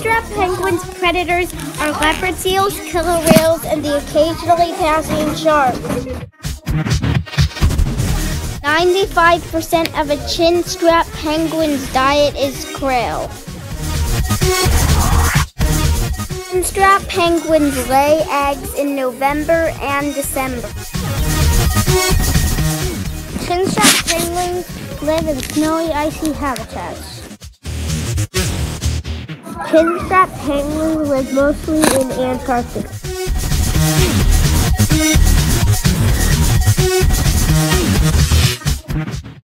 Chinstrap penguins' predators are leopard seals, killer whales, and the occasionally passing shark. 95% of a Chinstrap penguin's diet is krill. Chinstrap penguins lay eggs in November and December. Chinstrap penguins live in snowy, icy habitats. Chinstrap penguins live mostly in Antarctica.